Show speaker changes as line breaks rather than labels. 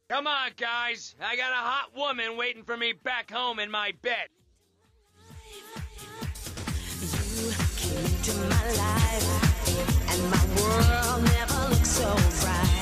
Come on, guys. I got a hot woman waiting for me back home in my bed.
You came into my life, and my world never looked so bright.